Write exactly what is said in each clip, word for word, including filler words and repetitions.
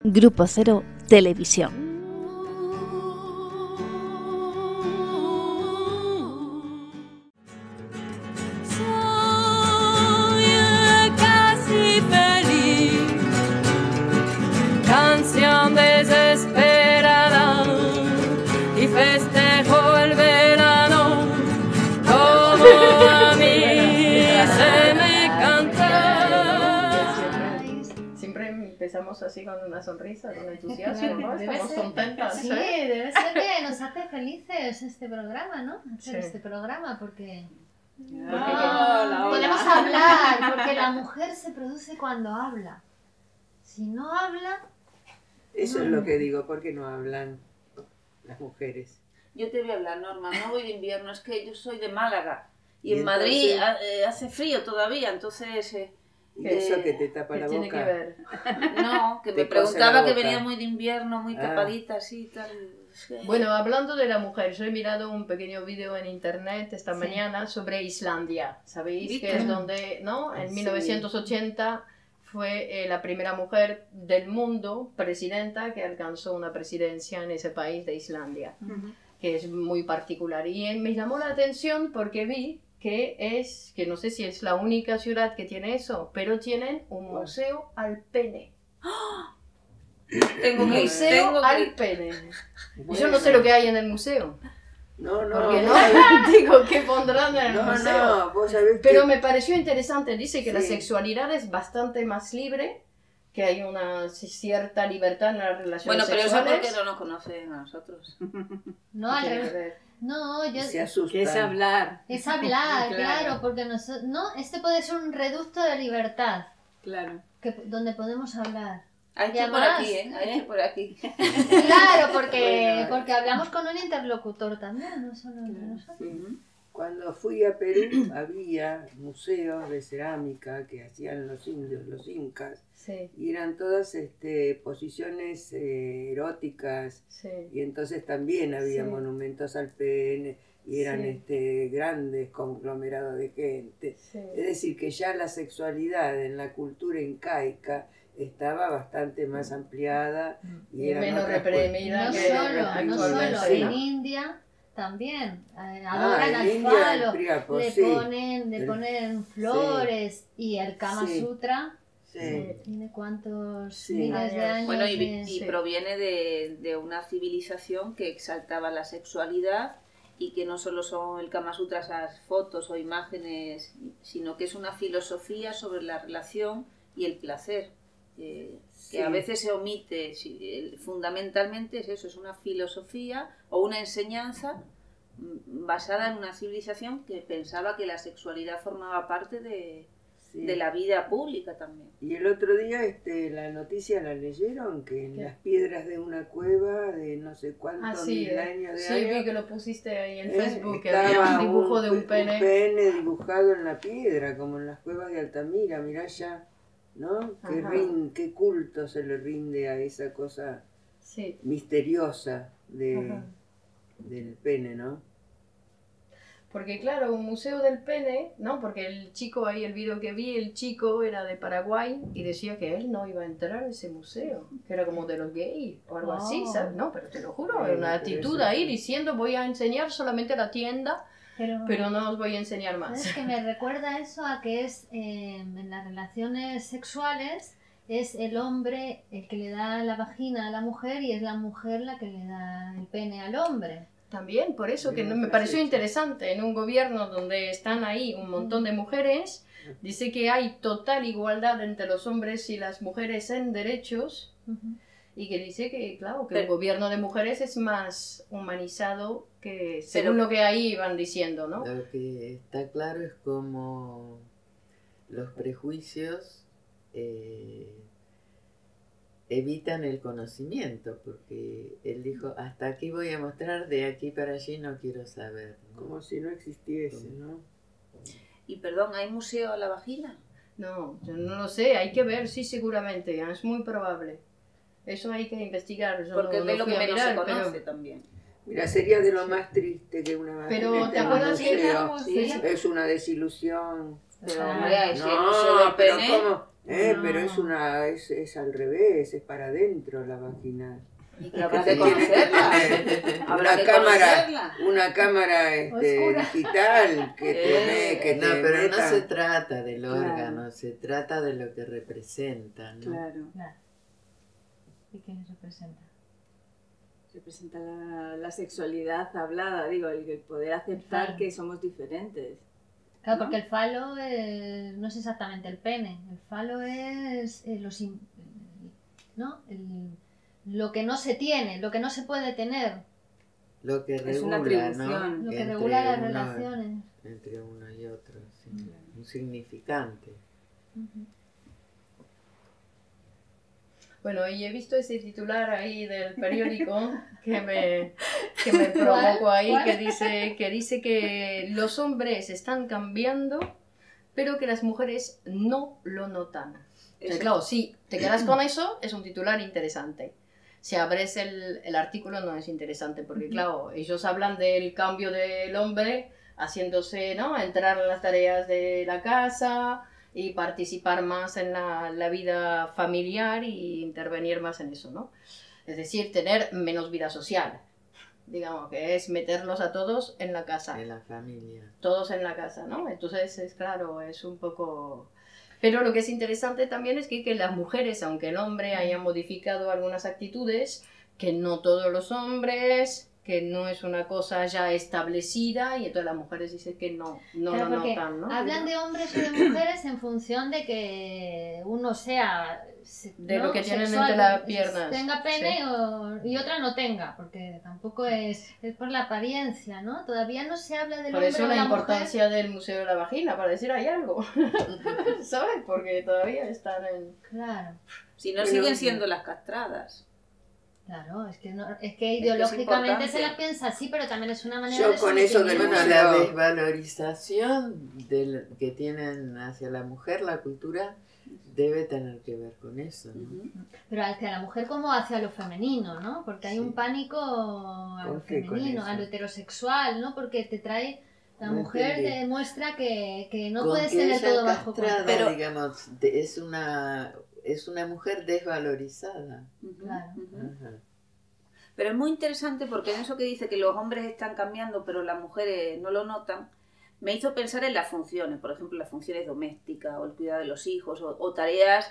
Grupo Cero Televisión. Canción desesperada y festejo el verano como a mí se me canta. Siempre empezamos así con una sonrisa, con entusiasmo, ¿no? Debe Estamos ser- contentas. Sí, ¿eh? debe ser que nos hace felices este programa, ¿no? Hacer Sí. este programa porque Ah, podemos hablar, porque la mujer se produce cuando habla. Si no habla, Eso es lo que digo, ¿por qué no hablan las mujeres? Yo te voy a hablar, Norma, no voy de invierno, es que yo soy de Málaga y, Y en entonces- Madrid ha- eh, hace frío todavía, entonces... eh, ¿Y eso eh, que te tapa ¿Qué la tiene que boca? ver? No, que Te me cose la preguntaba que boca. venía muy de invierno, muy Ah. tapadita así y tal. es que- Bueno, hablando de la mujer, yo he mirado un pequeño vídeo en internet esta Sí. mañana sobre Islandia. ¿Sabéis ¿Viste? que es donde, no? En Sí. mil novecientos ochenta fue eh, la primera mujer del mundo presidenta que alcanzó una presidencia en ese país de Islandia, que es muy particular. Y eh, me llamó la atención porque vi que es, que no sé si es la única ciudad que tiene eso, pero tienen un museo al pene. tengo que ir, Museo tengo que al ir. pene. Bueno. Yo no sé lo que hay en el museo. No, no, Porque vos no, sabés- digo, ¿qué pondrán en el no, museo? no, vos sabés Pero que... me pareció interesante, dice que la Sí. sexualidad es bastante más libre, que hay una cierta libertad en las relaciones Bueno, pero eso sexuales. porque no nos conocen a nosotros. no al Tiene que revés. ver. No, yo se asustan. Que es hablar, es hablar, Claro. claro, porque noso- no, este puede ser un reducto de libertad, claro. que, donde podemos hablar. Hay Y que por además- aquí, ¿eh? Hay que por aquí. Claro, porque, Bueno, porque hablamos con un interlocutor también, no solo entre Claro. nosotros. Ujú. Cuando fui a Perú había museos de cerámica que hacían los indios, los incas, Sí, y eran todas este, posiciones eh, eróticas, sí. y entonces también había Sí. monumentos al pene, y eran Sí. este, grandes conglomerados de gente. sí. Es decir, que ya la sexualidad en la cultura incaica estaba bastante más ampliada y, Y eran menos otras reprimida No que solo, no actualmente, solo, ¿no? en India también eh, Ah, adoran en al India falo, el Priapo, le sí. ponen, le El- ponen flores y el Kama Sí. Sutra Sí. tiene cuántos Sí. miles de años. Bueno, y, de- y Sí. proviene de, de una civilización que exaltaba la sexualidad y que no solo son el Kama Sutra, esas fotos o imágenes, sino que es una filosofía sobre la relación y el placer, eh, Sí. que a veces se omite. Si- el- fundamentalmente es eso, es una filosofía o una enseñanza mm, basada en una civilización que pensaba que la sexualidad formaba parte de, Sí. de la vida pública también. Y el otro día este, la noticia la leyeron que en ¿Qué? las piedras de una cueva de no sé cuántos Ah, sí, mil eh. años de Sí, años, vi que lo pusiste ahí en eh, Facebook, que estaba había un dibujo de un pe- pene. pene dibujado en la piedra, como en las cuevas de Altamira, mirá ya, ¿no? Qué, Ajá. rin- qué culto se le rinde a esa cosa Sí. misteriosa de, Ajá. del pene, ¿no? Porque claro, un museo del pene, ¿no? Porque el chico ahí, el video que vi, el chico era de Paraguay y decía que él no iba a entrar a ese museo, que era como de los gays o algo así, Oh. ¿sabes? No, pero te lo juro, Bueno, era una pero actitud eso ahí sí. diciendo voy a enseñar solamente la tienda, Pero, pero no os voy a enseñar más. ¿sabes que me recuerda eso a que es eh, en las relaciones sexuales es el hombre el que le da la vagina a la mujer y es la mujer la que le da el pene al hombre? También, por eso que Bien, no- me frase pareció hecha. interesante, en un gobierno donde están ahí un montón de mujeres, dice que hay total igualdad entre los hombres y las mujeres en derechos, Ujú. y que dice que, claro, que Pero- el gobierno de mujeres es más humanizado que Pero- según lo que ahí van diciendo, ¿no? Lo que está claro es como los prejuicios eh, evitan el conocimiento, porque él dijo, hasta aquí voy a mostrar, de aquí para allí no quiero saber, ¿no? Como si no existiese, ¿no? Y perdón, ¿hay museo a la vagina? No, yo no lo sé, hay que ver, sí, seguramente, es muy probable. Eso hay que investigar, yo Porque no, es no lo que fui a menos mirar, se conoce pero... también. Mira, sería de lo más triste que una Pero, vagina ¿te esté en un acuerdas que museo. estábamos- Sí. Es una desilusión. Pero Ah, hombre, si el museo No, del pero pene... ¿cómo, Eh, No. pero es una es, es al revés, es para adentro la vagina. Y que habrá que Tiene que conocerla. tener Habrá una que cámara, conocerla. una cámara este, Oscura. digital que te, Eh, que te No, pero meta. no se trata del Claro. órgano, se trata de lo que representa, ¿no? Claro, Claro. ¿Y qué representa? representa la, la sexualidad hablada, digo, el, el poder aceptar Claro. que somos diferentes. Claro, ¿no? porque el falo eh, no es exactamente el pene. El falo es eh, los in- ¿no? El- lo que no se tiene, lo que no se puede tener, Lo que Es una regula, atribución. ¿no? lo que Entre regula las uno- relaciones. Entre uno y otro, sí. Un significante. Ujú. Bueno, y he visto ese titular ahí del periódico que me, que me provocó ahí, ¿Cuál? que dice, que dice que los hombres están cambiando, pero que las mujeres no lo notan. Entonces, Eso. claro, si te quedas con eso, es un titular interesante. Si abres el, el artículo no es interesante, porque claro, ellos hablan del cambio del hombre haciéndose, ¿no?, entrar en las tareas de la casa y participar más en la, la vida familiar y intervenir más en eso, ¿no? Es decir, tener menos vida social, digamos, que es meterlos a todos en la casa, En la familia. todos en la casa, ¿no? Entonces, es claro, es un poco... Pero lo que es interesante también es que, que las mujeres, aunque el hombre haya modificado algunas actitudes, que no todos los hombres, que no es una cosa ya establecida, y entonces las mujeres dicen que no, no Claro, lo porque notan, ¿no? hablan de hombres o de mujeres en función de que uno sea se- De ¿no? lo que tienen sexual, entre las piernas, tenga pene sí. o- y otra no tenga, porque tampoco es, es por la apariencia, ¿no? Todavía no se habla del Por hombre eso o la la importancia del Museo de la Vagina, para decir hay algo, ¿sabes? Porque todavía están en... mujer. Claro, Si no Bueno, siguen sí. siendo las castradas. claro, es que, no, es que es ideológicamente importante. se la piensa así, pero también es una manera Yo de con eso del sometimiento. Bueno, museo- la desvalorización del, que tienen hacia la mujer, la cultura, debe tener que ver con eso, ¿no? Ujú. Pero hacia la mujer como hacia lo femenino, ¿no? Porque hay Sí. un pánico a lo ¿Con qué? Con femenino, eso. a lo heterosexual, ¿no? Porque te trae, la No mujer entendí. te demuestra que, que no Con puedes que tener ella todo bajo castrada, control. Pero- digamos, de- es una es una mujer desvalorizada. Ujú, Claro. ujú. Ajá. Pero es muy interesante porque en eso que dice que los hombres están cambiando pero las mujeres no lo notan, me hizo pensar en las funciones, por ejemplo las funciones domésticas o el cuidado de los hijos o, o tareas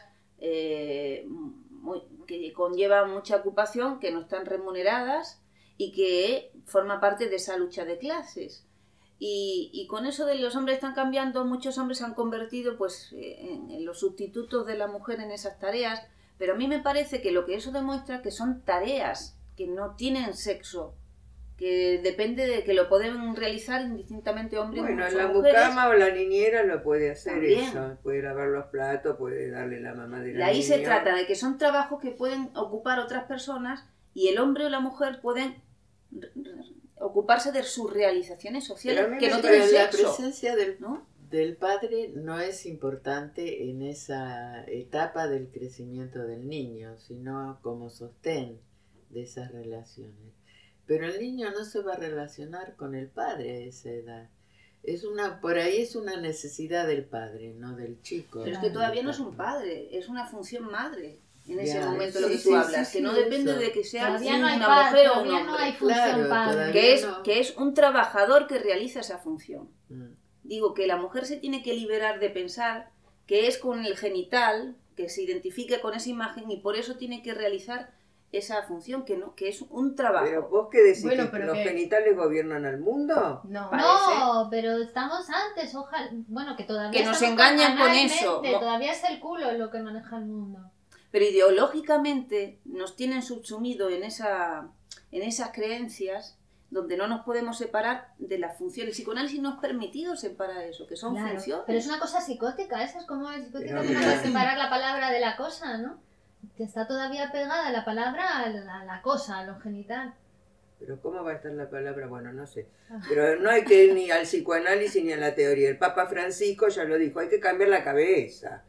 eh, muy- que conllevan mucha ocupación, que no están remuneradas y que forma parte de esa lucha de clases. Y, y con eso de los hombres están cambiando, muchos hombres se han convertido pues en, en los sustitutos de la mujer en esas tareas, pero a mí me parece que lo que eso demuestra que son tareas que no tienen sexo, que depende de que lo pueden realizar indistintamente hombres Bueno, o la mujeres. mucama o la niñera lo puede hacer También. eso. Puede lavar los platos, puede darle la mamá de Y la ahí se niña. trata de que son trabajos que pueden ocupar otras personas y el hombre o la mujer pueden r- r- ocuparse de sus realizaciones sociales Pero a mí que me no Pero tienen la sexo, presencia del, ¿no? del padre no es importante en esa etapa del crecimiento del niño, sino como sostén de esas relaciones. Pero el niño no se va a relacionar con el padre a esa edad. Es una, por ahí es una necesidad del padre, no del chico. Pero es que todavía no es un padre, es una función madre en ese Ya, momento sí, lo que sí, tú sí, hablas, sí, que no sí, depende eso. de que sea Todavía no hay una pa- mujer o un todavía no hombre, hay función Claro, padre. todavía- que es, no. que es un trabajador que realiza esa función. Mm. Digo que la mujer se tiene que liberar de pensar que es con el genital, que se identifica con esa imagen y por eso tiene que realizar esa función, que no, que es un trabajo. Pero vos qué decís, Bueno, que pero los que- genitales gobiernan al mundo. No, No, pero estamos antes, ojalá, bueno, que todavía Que nos estamos engañan con analmente, eso. Mo- todavía es el culo lo que maneja el mundo. Pero ideológicamente nos tienen subsumido en, esa, en esas creencias donde no nos podemos separar de las funciones. El psicoanálisis no es permitido separar eso, que son Claro, funciones. pero es una cosa psicótica, esa es como es psicótica Pero que no mira. puedes separar la palabra de la cosa, ¿no? Que está todavía pegada la palabra a la, a la cosa, a lo genital. Pero ¿cómo va a estar la palabra? Bueno, no sé. Ah. Pero no hay que ir ni al psicoanálisis ni a la teoría. El Papa Francisco ya lo dijo, hay que cambiar la cabeza.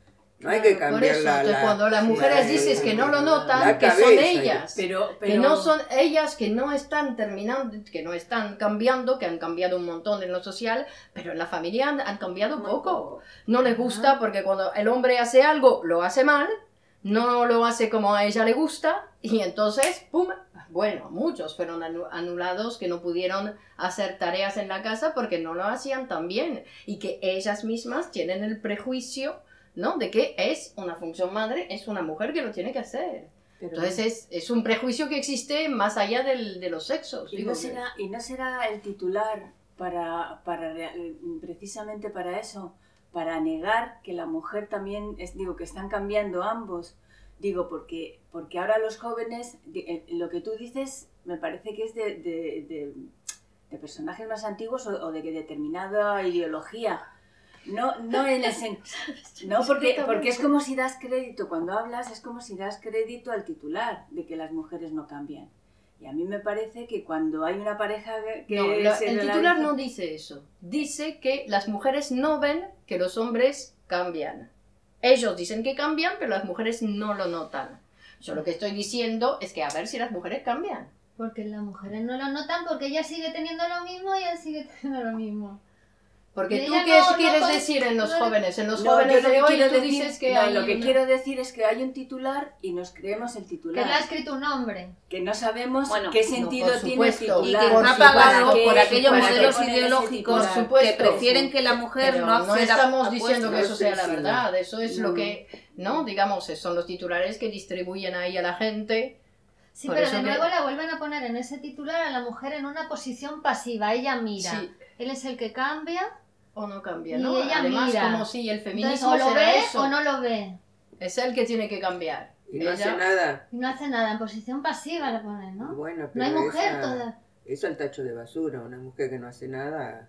No hay que Claro, por cambiar eso, la, entonces, la- cuando las mujeres la- dices que no lo notan, la que son cabeza. ellas, Pero, pero... que no son ellas que no están terminando, que no están cambiando, que han cambiado un montón en lo social, pero en la familia han, han cambiado Muy poco. poco. No les gusta porque cuando el hombre hace algo, lo hace mal, no lo hace como a ella le gusta, y entonces, ¡pum! Bueno, muchos fueron anu- anulados que no pudieron hacer tareas en la casa porque no lo hacían tan bien, y que ellas mismas tienen el prejuicio, ¿no? De que es una función madre, es una mujer que lo tiene que hacer. pero- Entonces es, es un prejuicio que existe más allá del, de los sexos. ¿Y digo no, que- será, ¿Y no será el titular para, para re- precisamente para eso? Para negar que la mujer también, es, digo, que están cambiando ambos. Digo, porque, porque ahora los jóvenes, di- eh, lo que tú dices me parece que es de, de, de- de personajes más antiguos o, o de que determinada ideología. No, no en el sen- no porque, porque es como si das crédito, cuando hablas es como si das crédito al titular de que las mujeres no cambian. Y a mí me parece que cuando hay una pareja que No, lo- se el relariza- titular no dice eso. Dice que las mujeres no ven que los hombres cambian. Ellos dicen que cambian, pero las mujeres no lo notan. Yo lo que estoy diciendo es que a ver si las mujeres cambian. Porque las mujeres no lo notan porque ella sigue teniendo lo mismo y él sigue teniendo lo mismo. Porque Y tú ella qué no- no quieres con- decir en los no- jóvenes. En los No, jóvenes yo lo de que hoy quiero tú decir- dices que no, hay lo que una- quiero decir es que hay un titular y nos creemos el Que titular. lo ha escrito un hombre. Que no sabemos Bueno, qué no, sentido por tiene el supuesto. Y titular. que Por está supuesto, pagado que- por aquellos para que modelos poner ese ideológicos Por titular. supuesto, que prefieren sí. que la mujer Pero no no acceda estamos a diciendo que puestos. eso sea la Sí, sí. verdad. Eso es lo No. que, ¿no? Digamos, son los titulares que distribuyen ahí a la gente. Sí, Por pero eso de que- nuevo la vuelven a poner en ese titular a la mujer en una posición pasiva. Ella mira. Sí. Él es el que cambia. O no cambia, Y ¿no? ella Además, mira. como si el Entonces, feminismo o lo será ve eso. o no lo ve. Es él que tiene que cambiar. Y no hace Ella- nada. Y no hace nada. En posición pasiva la ponen, ¿no? Bueno, No pero hay mujer esa- toda. Eso al tacho de basura. Una mujer que no hace nada,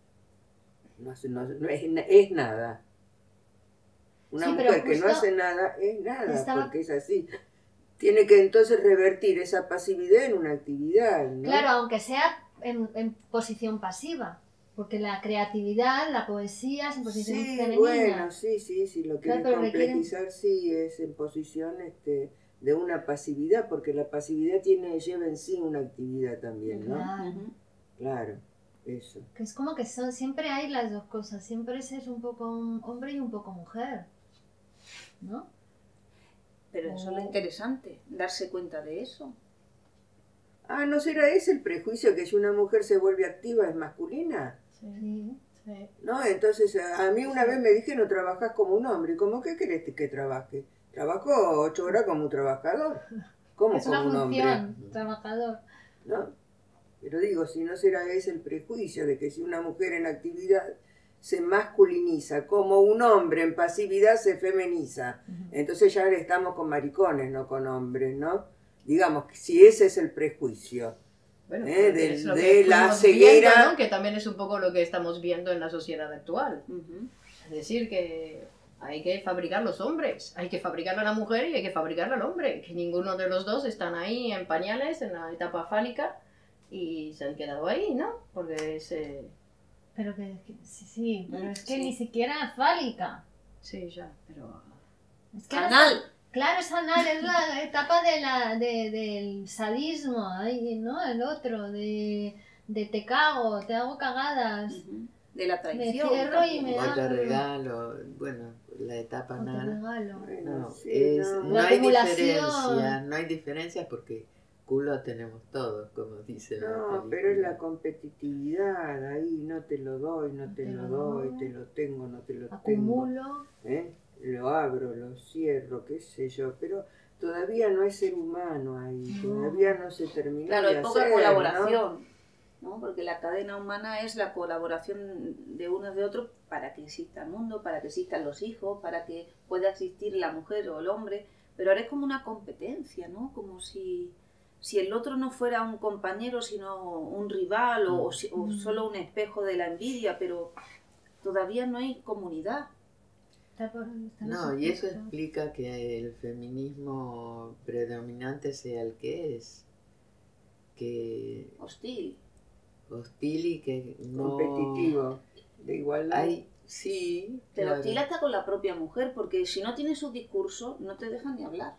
no, hace, no, no es, es nada. Una Sí, pero mujer que no justo hace nada es nada, estaba- porque es así. Tiene que entonces revertir esa pasividad en una actividad, ¿no? Claro, aunque sea en, en posición pasiva. Porque la creatividad, la poesía es en posición Sí, femenina. bueno, sí, sí, sí, lo quieren Claro, pero requieren- complejizar, sí, es en posición este, de una pasividad, porque la pasividad tiene, lleva en sí una actividad también, ¿no? Claro. Ujú. Claro, eso. Que es como que son, siempre hay las dos cosas. Siempre es un poco un hombre y un poco mujer. ¿No? Pero eso es lo interesante, darse cuenta de eso. Ah, ¿no será ese el prejuicio que si una mujer se vuelve activa es masculina? Sí. Sí. ¿No? Entonces, a a mí una vez me dijeron, trabajás como un hombre. ¿Cómo que querés que trabaje? Trabajo ocho horas como un trabajador. ¿Cómo Es una como un hombre? función, trabajador. ¿No? Pero digo, si no será ese el prejuicio de que si una mujer en actividad se masculiniza, como un hombre en pasividad se feminiza. Entonces ya estamos con maricones, no con hombres, ¿no? Digamos, que si ese es el prejuicio. Bueno, Eh, porque del- es lo de que la fuimos ceguera. viendo, ¿no? Que también es un poco lo que estamos viendo en la sociedad actual. Ujú. Es decir, que hay que fabricar los hombres, hay que fabricar a la mujer y hay que fabricar al hombre, que ninguno de los dos están ahí en pañales, en la etapa fálica, y se han quedado ahí, ¿no? Porque es... eh, Pero que, que- sí, sí, pero es que Sí. ni siquiera fálica. Sí, ya, pero... Es que no Anal. está- claro, es anal, es la etapa de la, de, del sadismo, ahí, ¿no? El otro, de, de te cago, te hago cagadas, Ujú. De la me traición. cierro y también. me O te hago... regalo, bueno, la etapa o te nada. regalo. Bueno, No, sí, es, no. no La hay acumulación. diferencia, no hay diferencias porque culo tenemos todos, como dice la No, pero es la película. competitividad, ahí no te lo doy, no te te lo lo doy, doy. te lo tengo, no te lo tengo. Acumulo. ¿Eh? Lo abro, lo cierro, qué sé yo, pero todavía no es ser humano ahí, No. todavía no se terminó Claro, de hay poca hacer, ¿no? colaboración, ¿no? Porque la cadena humana es la colaboración de unos de otros para que exista el mundo, para que existan los hijos, para que pueda existir la mujer o el hombre, pero ahora es como una competencia, ¿no? Como si, si el otro no fuera un compañero, sino un rival o, o si- o solo un espejo de la envidia, pero todavía no hay comunidad. Está por- está No, en y eso ese punto. explica que el feminismo predominante sea el que es, que Hostil. hostil y que no Competitivo, de igualdad. hay, Sí, Pero claro. hostila hasta con la propia mujer, porque si no tienes su discurso, no te dejan ni hablar.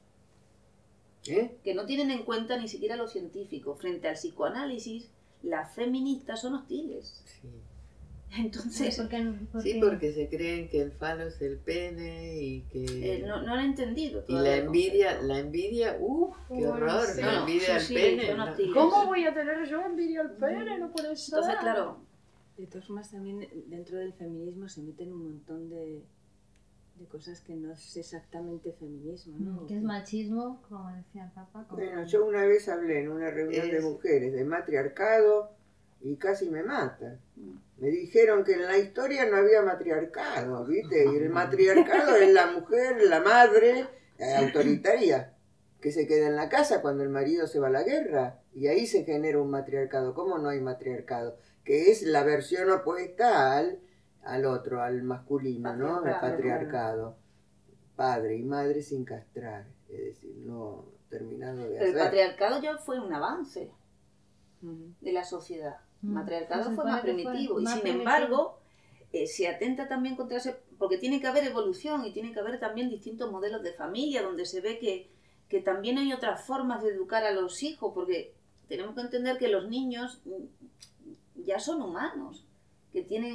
¿Eh? Que no tienen en cuenta ni siquiera los científicos. Frente al psicoanálisis, las feministas son hostiles. Sí. Entonces, Porque, porque, Sí, porque se creen que el falo es el pene y que... eh, no, no han entendido Y todavía la el envidia, concepto. la envidia, uff, qué Uy, horror, sí. la No, envidia sí, al sí, pene. son ¿no? hostiles. ¿Cómo voy a tener yo envidia al pene? No puede ser. Entonces, claro, De todas formas, también dentro del feminismo se meten un montón de, de cosas que no es exactamente feminismo, ¿no? que es machismo, como decía el Papa. como- Bueno, yo una vez hablé en una reunión de Es- mujeres de matriarcado y casi me matan. Me dijeron que en la historia no había matriarcado, ¿viste? Y el matriarcado es la mujer, la madre eh, autoritaria, que se queda en la casa cuando el marido se va a la guerra. Y ahí se genera un matriarcado. ¿Cómo no hay matriarcado? Que es la versión opuesta al, al otro, al masculino, ¿no? El Patriarcado. patriarcado. Padre y madre sin castrar, es decir, no terminado de pero el hacer. patriarcado ya fue un avance Ujú. de la sociedad. El Mm. matriarcado Se fue supone más que fue primitivo. Y más sin primitivo. embargo, eh, se atenta también contra ese... Porque tiene que haber evolución y tiene que haber también distintos modelos de familia donde se ve que, que también hay otras formas de educar a los hijos, porque tenemos que entender que los niños mm, ya son humanos, que tienen...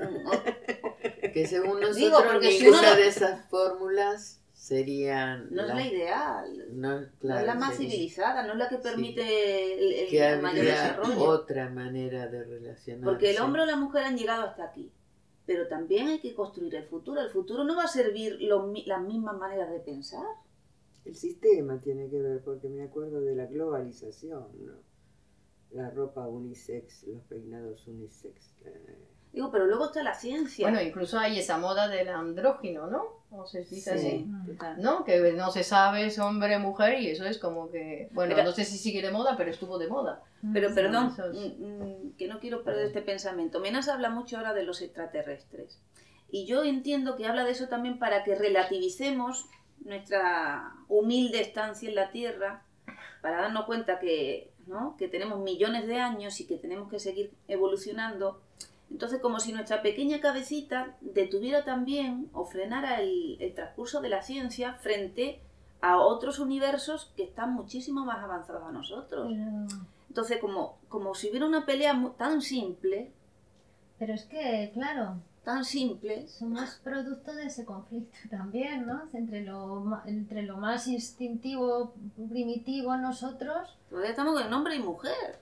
Que según nosotros Digo, porque si ninguna uno- de esas fórmulas serían... No es la ideal, No, no claro, es la más sería- civilizada, no es la que Sí. permite el, el- que el mayor habría desarrollo. otra manera de relacionarse. Porque el hombre o la mujer han llegado hasta aquí. Pero también hay que construir el futuro. El futuro no va a servir los mi- las mismas maneras de pensar. El sistema tiene que ver, porque me acuerdo de la globalización, ¿no? La ropa unisex, los peinados unisex. eh, Digo, pero luego está la ciencia. Bueno, incluso hay esa moda del andrógino, ¿no? O se dice así. Sí. Total. ¿No? Que no se sabe es hombre mujer y eso es como que... Bueno, Pero- no sé si sigue de moda, pero estuvo de moda. Pero perdón, eso es- mm, mm, que no quiero perder este pensamiento. Menas habla mucho ahora de los extraterrestres. Y yo entiendo que habla de eso también para que relativicemos nuestra humilde estancia en la Tierra, para darnos cuenta que, ¿no? que tenemos millones de años y que tenemos que seguir evolucionando. Entonces, como si nuestra pequeña cabecita detuviera también o frenara el, el transcurso de la ciencia frente a otros universos que están muchísimo más avanzados a nosotros. Pero, Entonces, como, como si hubiera una pelea mu- tan simple, pero es que, claro, tan simple, somos producto de ese conflicto también, ¿no? Entre lo, ma- entre lo más instintivo, primitivo nosotros, todavía estamos con hombre y mujer.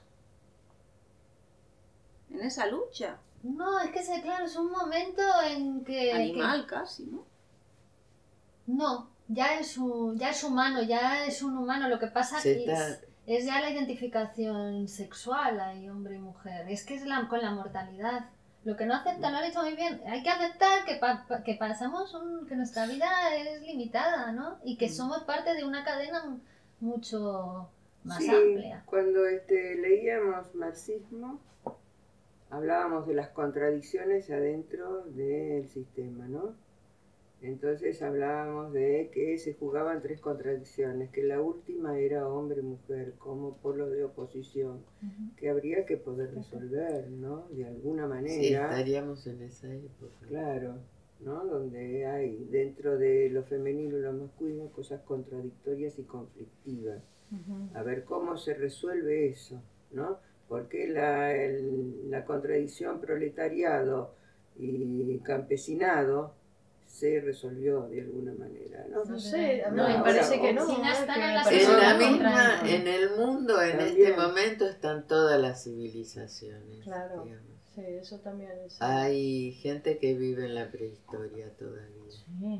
En esa lucha. no, es que ese, claro, es un momento en que... Animal casi, ¿no? que- no, ya es, un, ya es humano, ya es un humano, lo que pasa Se es, está- es ya la identificación sexual ahí, hombre y mujer, es que es la, con la mortalidad. Lo que no acepta, lo ha dicho muy bien, hay que aceptar que, pa- pa- que pasamos, un- que nuestra vida es limitada, ¿no? Y que somos parte de una cadena mucho más sí, amplia. cuando este, leíamos marxismo, hablábamos de las contradicciones adentro del sistema, ¿no? Entonces hablábamos de que se jugaban tres contradicciones, que la última era hombre-mujer como polo de oposición, que habría que poder resolver, ¿no? De alguna Sí, manera. estaríamos en esa época. Claro, ¿no? Donde hay dentro de lo femenino y lo masculino cosas contradictorias y conflictivas. A ver cómo se resuelve eso, ¿no? Porque la, el- la contradicción proletariado y campesinado se resolvió de alguna manera, ¿no? No sé, a mí No, me ahora, parece que o- no. Si no ¿eh? están Que en me las parece En la que no. misma, contrario. en el mundo, en También. este momento, están todas las civilizaciones. Claro. digamos. Sí, eso también es... Hay gente que vive en la prehistoria todavía. Sí.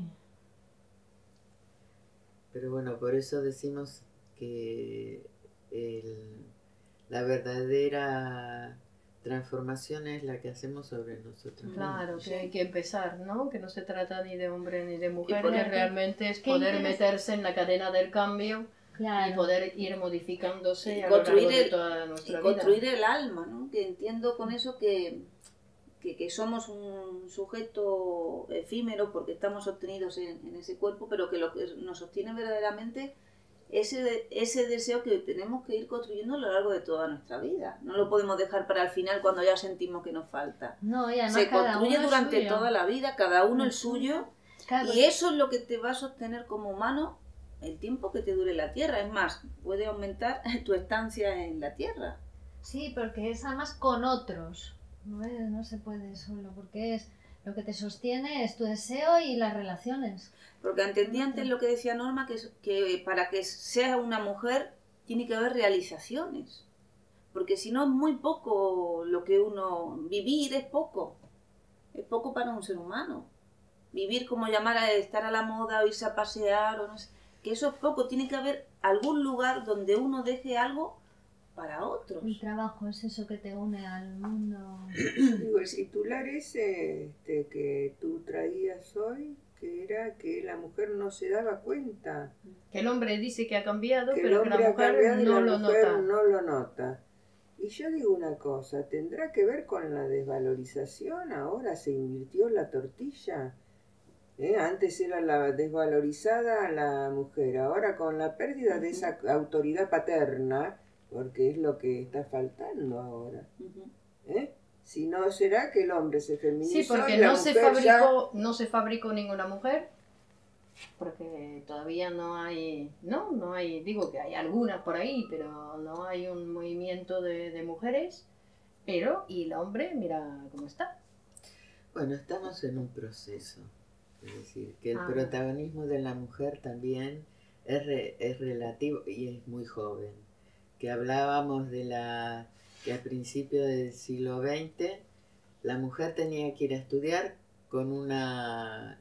Pero bueno, por eso decimos que el- la verdadera transformación es la que hacemos sobre nosotros. Claro, que hay que empezar, ¿no? Que no se trata ni de hombre ni de Y mujer, poner- que realmente es Qué poder interes- meterse en la cadena del cambio Claro. y poder ir modificándose Y a lo largo construir de el- toda Y nuestra construir vida. el alma, ¿no? Que entiendo con eso que, que, que somos un sujeto efímero porque estamos sostenidos en, en ese cuerpo, pero que lo que nos sostiene verdaderamente ese, ese deseo que tenemos que ir construyendo a lo largo de toda nuestra vida. No lo podemos dejar para el final cuando ya sentimos que nos falta. No, y además Se cada construye uno durante suyo. toda la vida, cada uno el suyo, Claro, y eso es lo que te va a sostener como humano el tiempo que te dure la Tierra. Es más, puede aumentar tu estancia en la Tierra. sí, porque es además con otros. No, es- no se puede solo, porque es lo que te sostiene es tu deseo y las relaciones. Porque entendí antes lo que decía Norma, que, es- que para que sea una mujer tiene que haber realizaciones. Porque si no es muy poco lo que uno... Vivir es poco. Es poco para un ser humano. Vivir como llamar a estar a la moda o irse a pasear o no sé. Que eso es poco. Tiene que haber algún lugar donde uno deje algo para otros. El trabajo es eso que te une al mundo. Digo, el titular ese este, que tú traías hoy, que era que la mujer no se daba cuenta. Que el hombre dice que ha cambiado, Que el pero que hombre la ha mujer cambiado y no la lo mujer nota. no lo nota. Y yo digo una cosa, ¿tendrá que ver con la desvalorización? Ahora se invirtió la tortilla. ¿Eh? Antes era la desvalorizada la mujer, ahora con la pérdida de esa autoridad paterna, porque es lo que está faltando ahora. Ujú. ¿Eh? Si no, ¿será que el hombre se feminizó? Sí, porque y la no se, mujer ya- fabricó, no se fabricó ninguna mujer, porque todavía no hay, no, no hay, digo que hay algunas por ahí, pero no hay un movimiento de, de mujeres, pero, y el hombre, mira cómo está. Bueno, estamos en un proceso. Es decir, que el Ah. protagonismo de la mujer también es, re- es relativo y es muy joven. Que hablábamos de la que a principios del siglo veinte la mujer tenía que ir a estudiar con una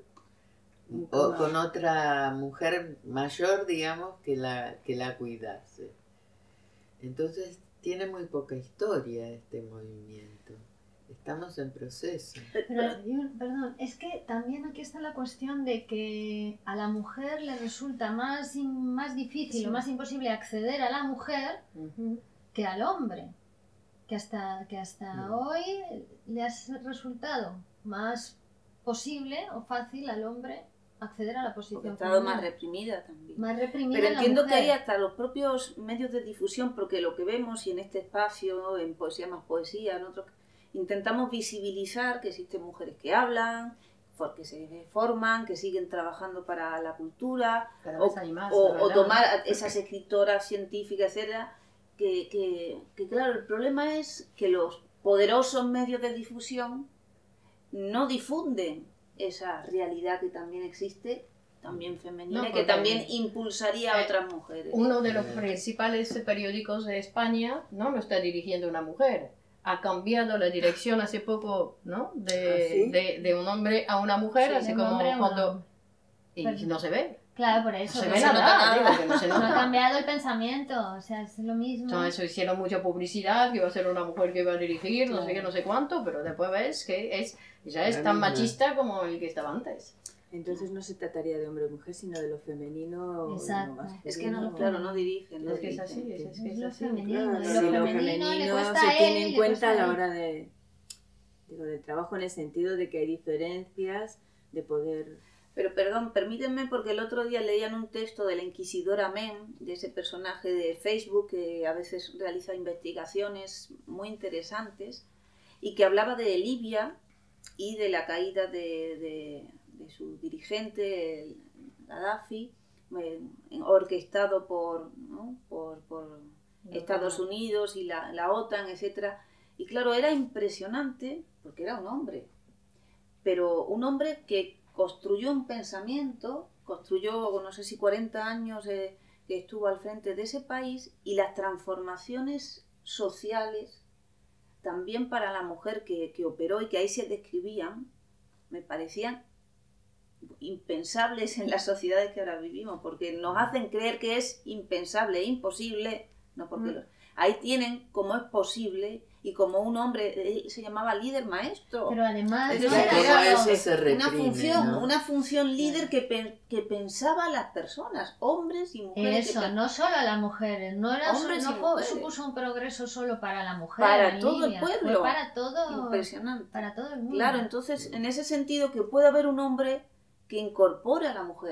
o con otra mujer mayor, digamos, que la que la cuidase. Entonces tiene muy poca historia este movimiento. Estamos en proceso. Pero, yo- perdón, es que también aquí está la cuestión de que a la mujer le resulta más, in- más difícil Sí. o más imposible acceder a la mujer Ujú. que al hombre. Que hasta, que hasta Mm. hoy le ha resultado más posible o fácil al hombre acceder a la Porque posición ha estado más femenina. reprimida también. Más reprimida Pero la entiendo que mujer. hay hasta los propios medios de difusión, porque lo que vemos y en este espacio, en Poesía más Poesía, en otros, intentamos visibilizar que existen mujeres que hablan, for- que se forman, que siguen trabajando para la cultura, Cada o, vez hay más, o- la o verdad. tomar a esas escritoras científicas, etcétera, que, que, que claro, el problema es que los poderosos medios de difusión no difunden esa realidad que también existe, también femenina, No, y que porque- también impulsaría a Eh, otras mujeres. Uno de los Eh. principales periódicos de España no lo está dirigiendo una mujer. Ha cambiado la dirección hace poco, ¿no? De, ¿Ah, sí? de, de un hombre a una mujer, Sí, así de un como hombre a una- cuando... Y Pero- no se ve. Claro, por No eso. se no ve se nada, nota. digo que no se No ha nota. cambiado el pensamiento, o sea, es lo mismo. Entonces hicieron mucha publicidad, que iba a ser una mujer que iba a dirigir, no sé Claro. qué, no sé cuánto, pero después ves que es, ya es La tan misma. machista como el que estaba antes. Entonces no se trataría de hombre o mujer, sino de lo femenino o Exacto. lo masculino. Es que no, claro, no dirigen. no Es que es así, dirigen. es, es que Es es lo así. femenino. claro. y Si lo lo femenino, femenino le cuesta se a él, tiene en le cuenta cuesta a la él. hora de, digo, del trabajo, en el sentido de que hay diferencias de poder. Pero perdón, permítanme, porque el otro día leían un texto de la inquisidora Mem, de ese personaje de Facebook que a veces realiza investigaciones muy interesantes, y que hablaba de Libia y de la caída de, de- de su dirigente, el Gaddafi, eh, orquestado por, ¿no? por, por Estados Unidos y la, la OTAN, etcétera. Y claro, era impresionante, porque era un hombre, pero un hombre que construyó un pensamiento, construyó, no sé si cuarenta años eh, que estuvo al frente de ese país, y las transformaciones sociales también para la mujer que, que operó y que ahí se describían, me parecían impensables en las sociedades que ahora vivimos, porque nos hacen creer que es impensable, imposible, no porque Mm. lo- ahí tienen cómo es posible, y como un hombre, él se llamaba líder maestro. Pero además, Es no decir, era Como era solo- eso se reprime, una función, ¿no? una función líder que, pen- que pensaba a las personas, hombres y mujeres. Eso, que pen- no solo a las mujeres, no, era Hombres no y fue- mujeres. supuso un progreso solo para la mujer. Para en todo el Libia, pueblo. fue para todo, Impresionante. para todo el mundo. Claro, entonces en ese sentido que puede haber un hombre que incorpore a la mujer.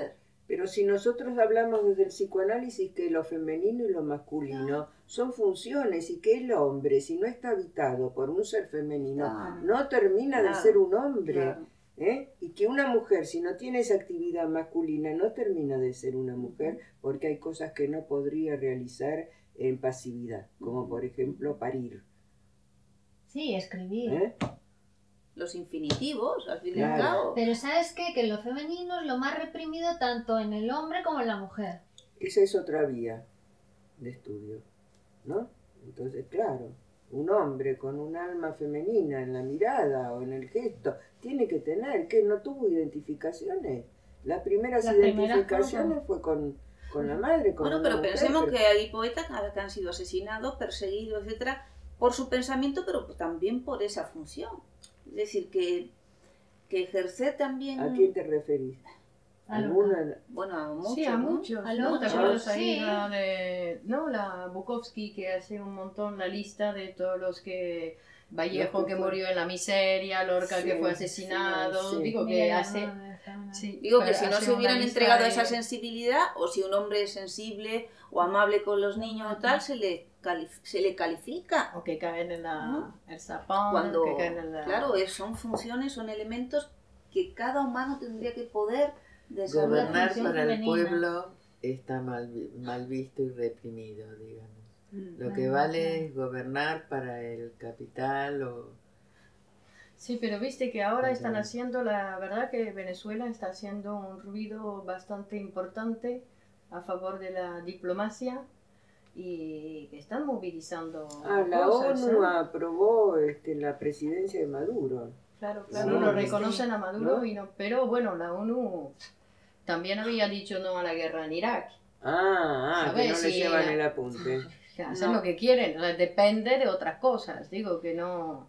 Pero si nosotros hablamos desde el psicoanálisis que lo femenino y lo masculino son funciones y que el hombre, si no está habitado por un ser femenino, Claro. no termina Claro. de ser un hombre. Claro. ¿eh? Y que una mujer, si no tiene esa actividad masculina, no termina de ser una mujer porque hay cosas que no podría realizar en pasividad, como por ejemplo parir. Sí, escribir. ¿eh? Los infinitivos, al fin y al Claro. cabo. Pero ¿sabes qué? Que lo femenino es lo más reprimido tanto en el hombre como en la mujer. Esa es otra vía de estudio, ¿no? Entonces, claro, un hombre con un alma femenina en la mirada o en el gesto tiene que tener, que no tuvo identificaciones. Las primeras Las primeras identificaciones fue con, con la madre, con Bueno, una pero mujer, pensemos pero- que hay poetas que han sido asesinados, perseguidos, etcétera, por su pensamiento, pero también por esa función. Es decir, que, que ejercer también... ¿A quién te referís? A lo- ¿Alguna? Bueno, a muchos, Sí, a ¿no? muchos. A ¿no? ¿Te muchos, acuerdas ahí sí. la de... No, la Bukowski que hace un montón la lista de todos los que... Vallejo Los que que fue- murió en la miseria, Lorca Sí, que fue sí, asesinado, sí. digo que Miguel hace... Hernández también. Sí, Digo que pero si no hace se una hubieran lista entregado de- esa sensibilidad, o si un hombre es sensible o amable con los niños o tal, se le, calif- se le califica. O que caen en la, Ajá. el zapón, Cuando, que caen en la... claro, es- son funciones, son elementos que cada humano tendría que poder desarrollar. Gobernar función para el femenina. pueblo está mal, vi- mal visto y reprimido, digamos. Lo que Mm, vale claro. es gobernar para el capital o... Sí, pero viste que ahora Ajá. están haciendo, la verdad que Venezuela está haciendo un ruido bastante importante a favor de la diplomacia y que están movilizando Ah, la cosas, ONU ¿eh? aprobó este, la presidencia de Maduro. Claro, claro, Sí, lo sí. reconocen a Maduro, ¿No? y no, pero bueno, la ONU también había dicho no a la guerra en Irak. Ah, ah, que ¿Sabes? no le Sí, llevan la- el apunte. Que hacen No. lo que quieren, depende de otras cosas, digo que no...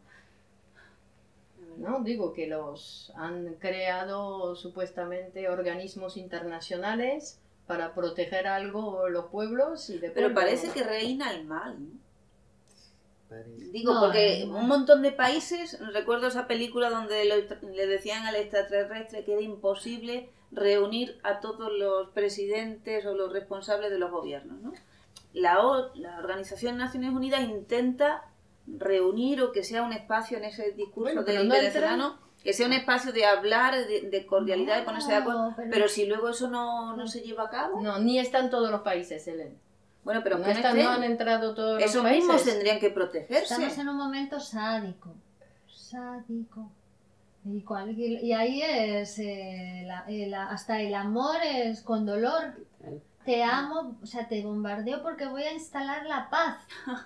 No, digo que los han creado supuestamente organismos internacionales para proteger algo los pueblos y después... Pero lo- parece que reina el mal, ¿no? parece. Digo, No, porque no. un montón de países, recuerdo esa película donde lo- le decían al extraterrestre que era imposible reunir a todos los presidentes o los responsables de los gobiernos, ¿no? La, O- la Organización de Naciones Unidas intenta reunir o que sea un espacio en ese discurso Bueno, pero del no venezolano, que sea un espacio de hablar, de, de cordialidad, de ponerse de acuerdo, No, pero- pero si luego eso no, no se lleva a cabo, No, ni están todos los países, Helen. bueno, pero No, que no están, no estén, han entrado todos esos los países. mismos tendrían que protegerse. Estamos en un momento sádico. Sádico. Y, cualquier- y ahí es eh, la- el- hasta el amor es con dolor. Te amo, o sea, te bombardeo porque voy a instalar la paz.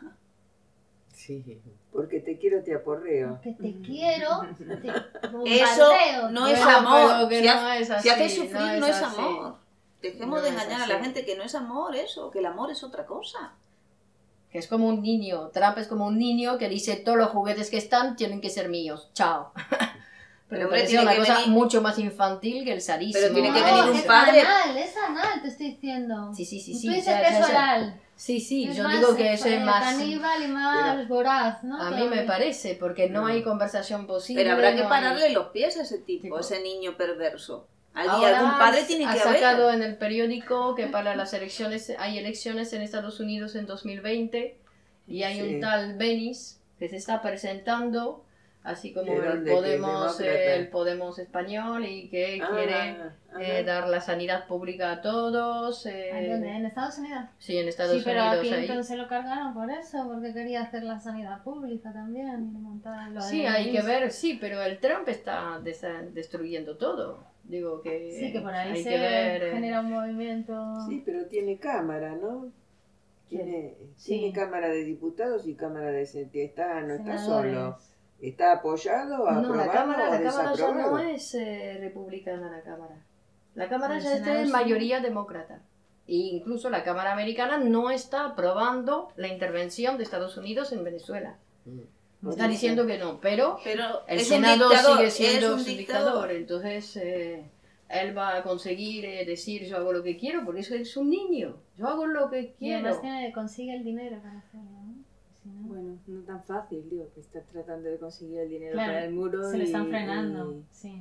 Sí. Porque te quiero, te aporreo. Que te quiero, te bombardeo. Eso no es Bueno, amor. pero que Si, no ha- es si hace así, sufrir, no no es es, así. amor. Dejemos No de es engañar a así. la gente que no es amor eso, que el amor es otra cosa. Que es como un niño. Trump es como un niño que dice todos los juguetes que están tienen que ser míos. Chao. Pero, Pero, hombre, me parece tiene una que cosa venir- mucho más infantil que el sadismo. Pero tiene que No, venir un es padre. anal, es anal, te estoy diciendo. Sí, sí, sí, Tú sí. dices ya- que ya es sé. oral. Sí, sí, Es yo más, digo que eso eh, es más... caníbal y más voraz, ¿no? A mí Todo. me parece, porque no No. hay conversación posible. Pero habrá que no hay- pararle los pies a ese tipo, Tipo. a ese niño perverso. Allí Ahora algún padre tiene ha que sacado haber. en el periódico que para las elecciones, hay elecciones en Estados Unidos en dos mil veinte y hay Sí. un tal Benis que se está presentando, así como ¿De el dónde? ¿Que es Podemos, demócrata? eh, el Podemos español y que Ah, quiere ajá. eh, dar la sanidad pública a todos. eh, ¿A dónde? ¿En Estados Unidos? Sí, en Estados Sí, pero a Unidos. ahí. Clinton se lo cargaron por eso, porque quería hacer la sanidad pública también. Y montar lo Sí, de hay que Benis. ver, sí, pero el Trump está desa- destruyendo todo. Digo que Sí, que por ahí hay se que ver. eh, genera un movimiento. Sí, pero tiene cámara, ¿no? Tiene, Sí. tiene Cámara de Diputados y Cámara de Senadores. Está, no está senadores. solo. ¿Está apoyado, No, aprobado la Cámara, o la cámara ya desaprobado? no es eh, republicana, la Cámara. La Cámara El ya está Senado en sí. mayoría demócrata. E incluso la Cámara americana no está aprobando la intervención de Estados Unidos en Venezuela. Mm. Está diciendo que no, pero Pero el es Senado un dictador, sigue siendo es un su dictador. dictador. Entonces, eh, él va a conseguir eh, decir yo hago lo que quiero, porque eso es un niño. Yo hago lo que Y quiero. además tiene, consigue el dinero para hacerlo, ¿no? Si no, Bueno, no tan fácil, digo, que está tratando de conseguir el dinero Claro, para el muro se y, le están frenando. y- Sí.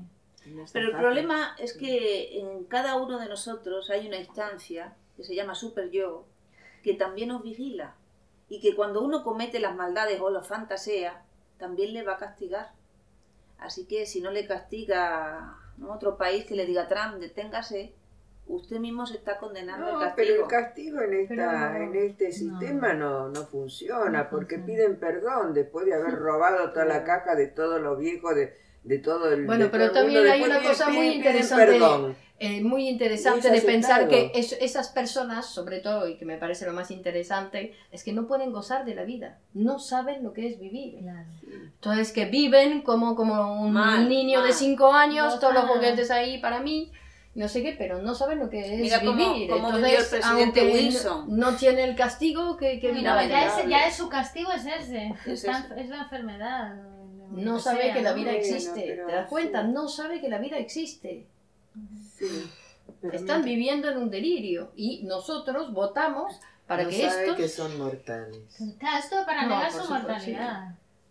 No está Pero el fácil. problema es que en cada uno de nosotros hay una instancia que se llama super yo, que también nos vigila. Y que cuando uno comete las maldades o las fantasea, también le va a castigar. Así que si no le castiga, ¿no?, otro país que le diga a Trump, deténgase, usted mismo se está condenando No, al pero el castigo. castigo en, esta, Pero- en este sistema no, no funciona, No porque funciona. piden perdón después de haber robado toda la caja de todos los viejos, de, de todo el Bueno, de pero todo el también mundo. hay Después una cosa piden- muy piden interesante, perdón. eh, muy interesante Y de es pensar aceptado. que es- esas personas, sobre todo, y que me parece lo más interesante, es que no pueden gozar de la vida, no saben lo que es vivir. Claro. Entonces que viven como, como un Mal, niño de mal. cinco años, No todos los saben. juguetes ahí para mí, no sé qué, pero no saben lo que es Mira cómo- vivir. cómo Entonces, vivió el presidente aunque Wilson. no tiene el castigo que, que No, viene ya, a es, vengar. ya es su castigo, es ese. Es Está- ese. es la enfermedad. No lo sabe sea, que la ¿no? vida Bueno, existe, pero ¿te das cuenta? sí. No sabe que la vida existe. Sí, pero Están mientras- viviendo en un delirio y nosotros votamos para no que sabe estos... que son mortales, Claro, esto para No, negar por su supuesto, mortalidad.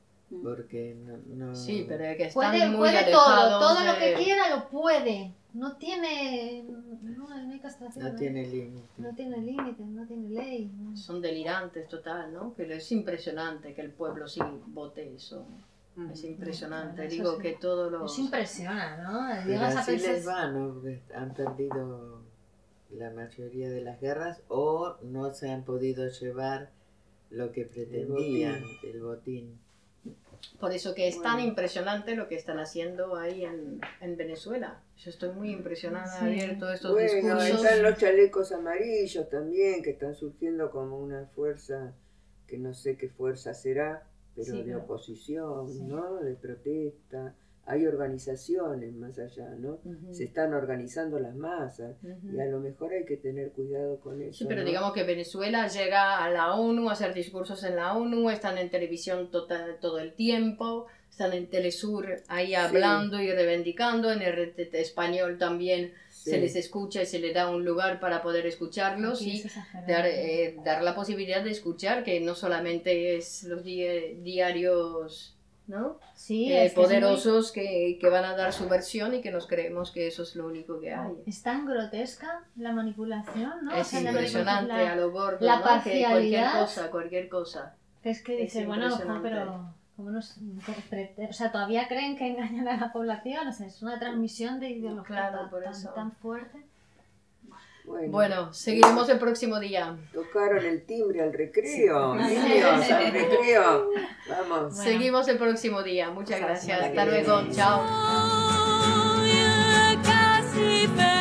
porque no... no- Sí, pero es que están Puede, muy puede todo, alejados todo lo de- que quiera lo puede. No tiene. No, no hay castración. no ¿no? tiene límite. No tiene límites, no tiene ley. no. Son delirantes total, ¿no? Que es impresionante que el pueblo sí vote eso. Es impresionante. Eso Digo sí. que todos los... Eso impresiona, ¿no? Pero Llegas a así les pensar. va, ¿no? Porque han perdido la mayoría de las guerras o no se han podido llevar lo que pretendían, el botín. Por eso que es tan Bueno. impresionante lo que están haciendo ahí en, en Venezuela. Yo estoy muy impresionada Sí. de ver todos estos Bueno, discursos. están los chalecos amarillos también, que están surgiendo como una fuerza, que no sé qué fuerza será, pero Sí, de pero- oposición, sí. ¿no? De protesta. Hay organizaciones más allá, ¿no? Ujú, Se están organizando las masas ujú. y a lo mejor hay que tener cuidado con eso. Sí, pero ¿no? digamos que Venezuela llega a la ONU a hacer discursos en la ONU, están en televisión tota- todo el tiempo, están en Telesur ahí hablando y reivindicando, en R T T español también Sí. se les escucha y se les da un lugar para poder escucharlos Aquí y es exagerado. dar, eh, dar la posibilidad de escuchar que no solamente es los di- diarios, ¿no? Sí, Eh, es que es muy- poderosos que, que van a dar su versión y que nos creemos que eso es lo único que hay. Es tan grotesca la manipulación, ¿no? O Es sea, la impresionante manipula- a lo gordo, la ¿no? Que cualquier parcialidad- cosa, cualquier cosa. Que es que Es dices, bueno, ojo, impresionante. pero ¿cómo nos, o sea, todavía creen que engañan a la población? O sea, es una transmisión de ideología Claro, tan, por tan- eso. tan fuerte. Bueno, Bueno, seguiremos el próximo día. tocaron el timbre al recreo, niños, al recreo. Vamos. Bueno. Seguimos el próximo día. Muchas Hasta la gracias. semana Hasta que luego. viene. Chao. Casi